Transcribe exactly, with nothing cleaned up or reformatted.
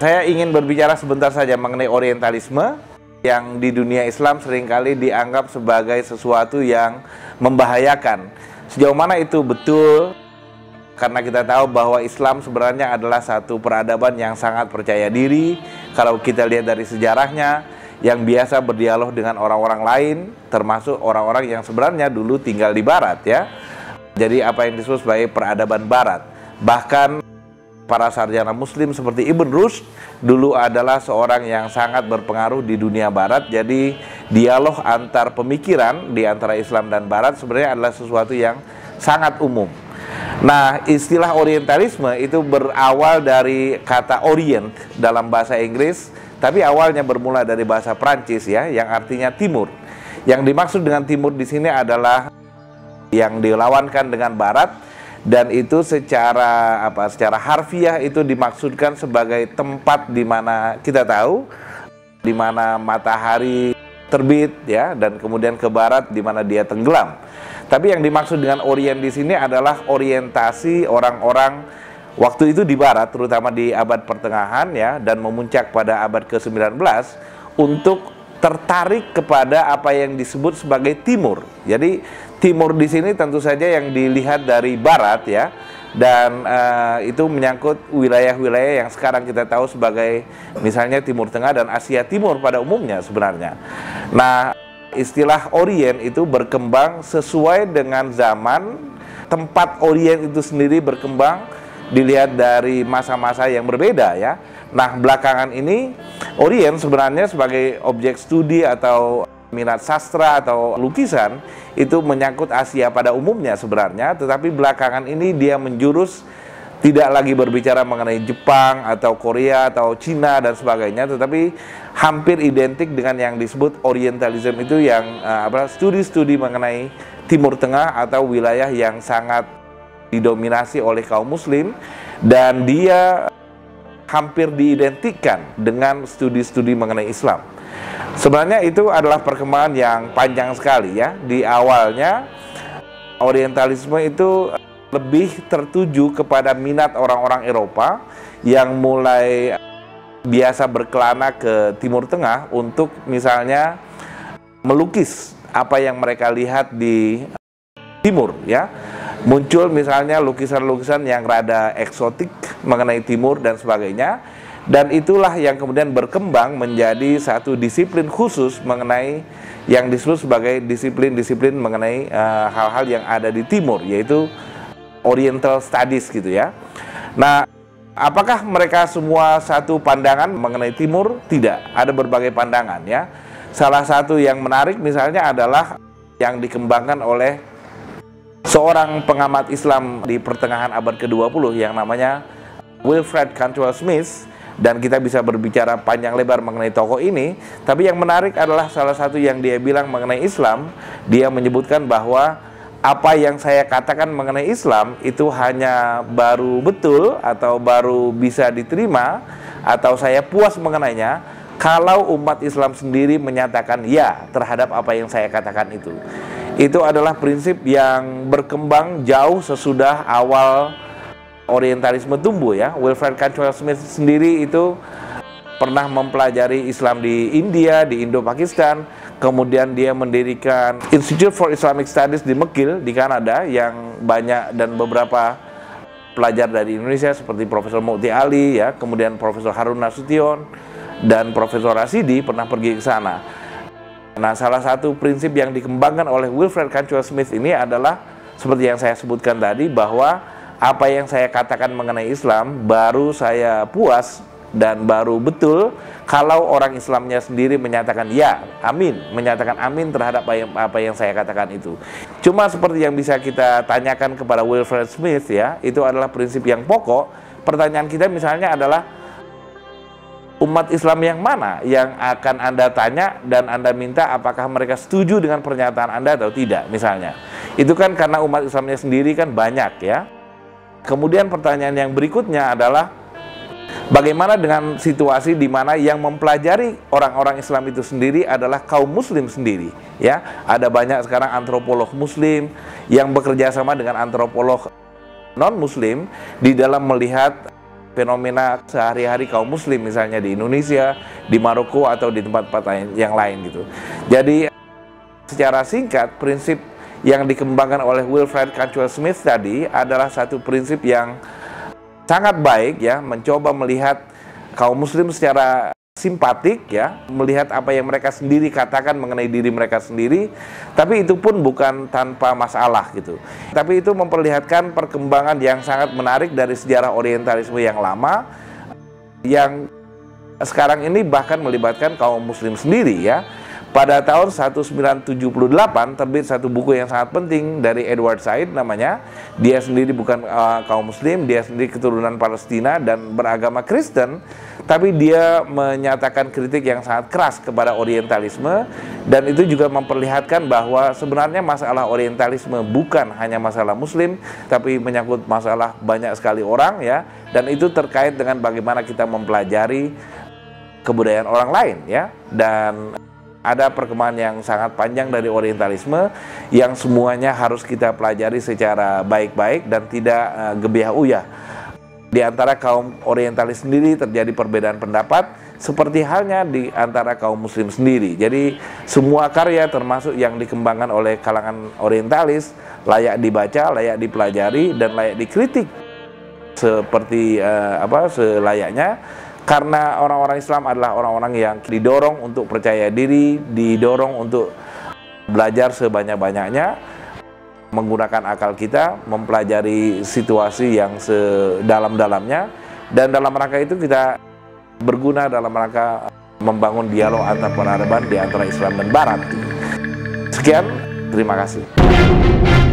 Saya ingin berbicara sebentar saja mengenai orientalisme yang di dunia Islam seringkali dianggap sebagai sesuatu yang membahayakan. Sejauh mana itu betul? Karena kita tahu bahwa Islam sebenarnya adalah satu peradaban yang sangat percaya diri. Kalau kita lihat dari sejarahnya, yang biasa berdialog dengan orang-orang lain, termasuk orang-orang yang sebenarnya dulu tinggal di Barat, ya. Jadi apa yang disebut sebagai peradaban Barat. Bahkan para sarjana Muslim seperti Ibn Rushd dulu adalah seorang yang sangat berpengaruh di dunia Barat. Jadi dialog antar pemikiran di antara Islam dan Barat sebenarnya adalah sesuatu yang sangat umum. Nah, istilah orientalisme itu berawal dari kata orient dalam bahasa Inggris, tapi awalnya bermula dari bahasa Prancis, ya, yang artinya timur. Yang dimaksud dengan timur di sini adalah yang dilawankan dengan Barat, dan itu secara apa secara harfiah itu dimaksudkan sebagai tempat di mana kita tahu di mana matahari terbit, ya, dan kemudian ke barat di mana dia tenggelam. Tapi yang dimaksud dengan orient di sini adalah orientasi orang-orang waktu itu di barat, terutama di abad pertengahan, ya, dan memuncak pada abad ke sembilan belas untuk tertarik kepada apa yang disebut sebagai timur. Jadi timur di sini tentu saja yang dilihat dari barat, ya, dan uh, itu menyangkut wilayah-wilayah yang sekarang kita tahu sebagai misalnya Timur Tengah dan Asia Timur pada umumnya sebenarnya. Nah, istilah orient itu berkembang sesuai dengan zaman. Tempat orient itu sendiri berkembang dilihat dari masa-masa yang berbeda, ya. Nah, belakangan ini orient sebenarnya sebagai objek studi atau minat sastra atau lukisan itu menyangkut Asia pada umumnya sebenarnya, tetapi belakangan ini dia menjurus tidak lagi berbicara mengenai Jepang atau Korea atau Cina dan sebagainya, tetapi hampir identik dengan yang disebut orientalism itu yang uh, apa studi-studi mengenai Timur Tengah atau wilayah yang sangat didominasi oleh kaum muslim, dan dia hampir diidentikan dengan studi-studi mengenai Islam. Sebenarnya itu adalah perkembangan yang panjang sekali, ya. Di awalnya orientalisme itu lebih tertuju kepada minat orang-orang Eropa yang mulai biasa berkelana ke Timur Tengah untuk misalnya melukis apa yang mereka lihat di Timur, ya. Muncul misalnya lukisan-lukisan yang rada eksotik mengenai Timur dan sebagainya, dan itulah yang kemudian berkembang menjadi satu disiplin khusus mengenai yang disebut sebagai disiplin-disiplin mengenai hal-hal uh, yang ada di Timur, yaitu Oriental Studies gitu, ya. Nah, apakah mereka semua satu pandangan mengenai Timur? Tidak, ada berbagai pandangan, ya. Salah satu yang menarik misalnya adalah yang dikembangkan oleh seorang pengamat Islam di pertengahan abad ke dua puluh yang namanya Wilfred Cantwell Smith, dan kita bisa berbicara panjang lebar mengenai tokoh ini. Tapi yang menarik adalah salah satu yang dia bilang mengenai Islam, dia menyebutkan bahwa apa yang saya katakan mengenai Islam itu hanya baru betul atau baru bisa diterima atau saya puas mengenainya kalau umat Islam sendiri menyatakan ya terhadap apa yang saya katakan itu. Itu adalah prinsip yang berkembang jauh sesudah awal orientalisme tumbuh, ya. Wilfred Cantwell Smith sendiri itu pernah mempelajari Islam di India, di Indo-Pakistan, kemudian dia mendirikan Institute for Islamic Studies di McGill di Kanada yang banyak, dan beberapa pelajar dari Indonesia seperti Profesor Mukti Ali, ya, kemudian Profesor Harun Nasution dan Profesor Rasidi pernah pergi ke sana. Nah, salah satu prinsip yang dikembangkan oleh Wilfred Cantwell Smith ini adalah seperti yang saya sebutkan tadi, bahwa apa yang saya katakan mengenai Islam baru saya puas dan baru betul kalau orang Islamnya sendiri menyatakan ya, amin, menyatakan amin terhadap apa yang, apa yang saya katakan itu. Cuma seperti yang bisa kita tanyakan kepada Wilfred Smith, ya, itu adalah prinsip yang pokok. Pertanyaan kita misalnya adalah umat Islam yang mana yang akan Anda tanya dan Anda minta apakah mereka setuju dengan pernyataan Anda atau tidak, misalnya. Itu kan karena umat Islamnya sendiri kan banyak, ya. Kemudian pertanyaan yang berikutnya adalah bagaimana dengan situasi di mana yang mempelajari orang-orang Islam itu sendiri adalah kaum muslim sendiri, ya. Ada banyak sekarang antropolog muslim yang bekerja sama dengan antropolog non muslim di dalam melihat fenomena sehari-hari kaum muslim, misalnya di Indonesia, di Maroko, atau di tempat-tempat yang lain gitu. Jadi secara singkat, prinsip yang dikembangkan oleh Wilfred Cantwell Smith tadi adalah satu prinsip yang sangat baik ya, mencoba melihat kaum muslim secara simpatik ya, melihat apa yang mereka sendiri katakan mengenai diri mereka sendiri, tapi itu pun bukan tanpa masalah gitu. Tapi itu memperlihatkan perkembangan yang sangat menarik dari sejarah orientalisme yang lama, yang sekarang ini bahkan melibatkan kaum muslim sendiri ya. Pada tahun seribu sembilan ratus tujuh puluh delapan terbit satu buku yang sangat penting dari Edward Said namanya. Dia sendiri bukan uh, kaum muslim, dia sendiri keturunan Palestina dan beragama Kristen, tapi dia menyatakan kritik yang sangat keras kepada orientalisme, dan itu juga memperlihatkan bahwa sebenarnya masalah orientalisme bukan hanya masalah muslim, tapi menyangkut masalah banyak sekali orang ya, dan itu terkait dengan bagaimana kita mempelajari kebudayaan orang lain ya. Dan ada perkembangan yang sangat panjang dari orientalisme yang semuanya harus kita pelajari secara baik-baik dan tidak uh, gebiah uyah. Di antara kaum orientalis sendiri terjadi perbedaan pendapat, seperti halnya di antara kaum muslim sendiri. Jadi semua karya termasuk yang dikembangkan oleh kalangan orientalis layak dibaca, layak dipelajari, dan layak dikritik seperti uh, apa selayaknya. Karena orang-orang Islam adalah orang-orang yang didorong untuk percaya diri, didorong untuk belajar sebanyak-banyaknya, menggunakan akal kita, mempelajari situasi yang sedalam-dalamnya, dan dalam rangka itu kita berguna dalam rangka membangun dialog antar peradaban di antara Islam dan Barat. Sekian, terima kasih.